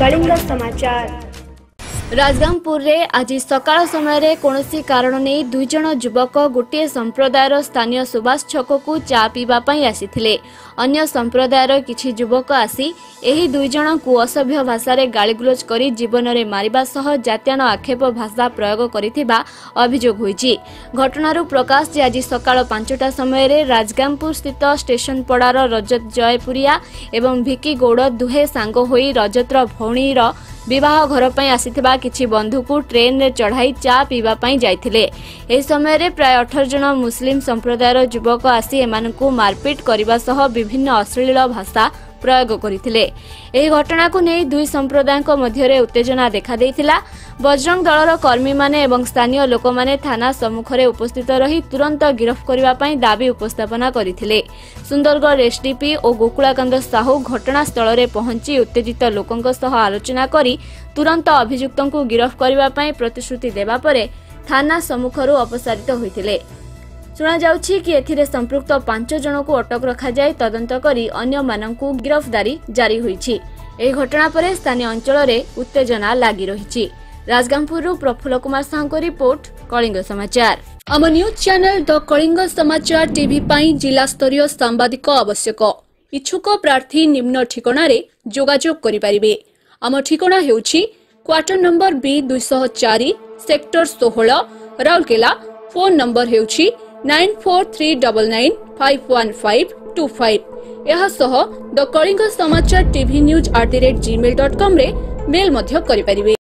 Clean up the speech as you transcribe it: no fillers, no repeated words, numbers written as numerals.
कलिंग समाचार। राजगामपुर रे आज सकाळ समय कौनसी कारण नहीं दुई जन युवक गोटे संप्रदायर स्थानीय सुभाष छक को चा पीवा आसीथिले। अन्य संप्रदायर किछि युवक आसी एही दुई जन को असभ्य भाषा रे गालीगुलोज करी जीवन रे मारिबा सह जात्यान आक्षेप भाषा प्रयोग करिथिबा अभियोग होईछि। घटनारू प्रकाश जे आज सकाळ 5टा समय रे राजगामपुर स्थित स्टेशन पड़ार रजत जयपुरिया एवं भिकी गौड़ दुहे सांग होई रजतर भौणीर विवाह घर पर आसीथिबा किछि बंधु को ट्रेन रे चढ़ाई चा पीवा पई जाइथिले। एही समय रे प्राय 18 जन मुस्लिम संप्रदायर युवक आसी एमानकु मारपीट करबा सह विभिन्न अश्लील भाषा प्रयोग करथिले। एही घटना को नै दुई संप्रदायक मध्य रे उत्तेजना देखा देइथिला। बजरंग दलर कर्मी माने एवं स्थानीय लोक माने थाना सम्मुख रे उपस्थित रही तुरंत गिरफ्त करबा पई दाबी उपस्थापना करथिले। सुंदरगढ़ एसडीपी और गोकुलाकांद साहू घटनास्थल रे पहुंची उत्तेजित लोकंक सह आलोचना करी तुरंत अभियुक्तों को गिरफ्त करबा पई प्रतिश्रुति देबा परे थाना सम्मुखरू अपसारित होइथिले। सुना जाउछि कि एथिरे संपृक्त 5 जन को अटक रखा जाय तदंत करी अन्य माननकु गिरफ्तारी जारी होईछि। एही घटना परे स्थानीय अंचल रे उत्तेजना लागि रहिछि। राजगामपुर प्रफुल्ल कुमार साहू रिपोर्ट, कलिंग समाचार। आम न्यूज चैनल द कलिंग समाचार टीवी पाई जिला स्तरीय सांबादिक आवश्यक। इच्छुक प्रार्थी निम्न ठिकाना रे जोगाजोग करि परिबे। आम ठिकाना हेउछि quarter number B 204 sector 16 Rourkela. Phone number हेउछि 9439951525। यह सह द कलिंग समाचार टीवी news@gmail.com रे मेल मध्य करि परिबे।